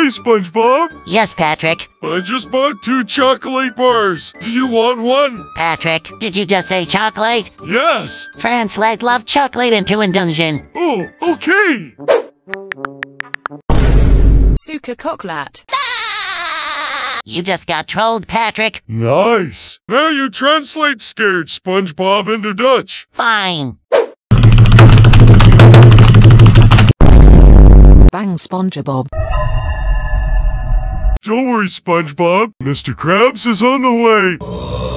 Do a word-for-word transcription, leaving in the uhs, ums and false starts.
Hey, SpongeBob. Yes, Patrick. I just bought two chocolate bars. Do you want one? Patrick, did you just say chocolate? Yes. Translate love chocolate into Indonesian. Oh, okay. Suka koklat. You just got trolled, Patrick. Nice. Now you translate scared SpongeBob into Dutch. Fine. Bang Spongebob. Don't worry, SpongeBob. Mister Krabs is on the way.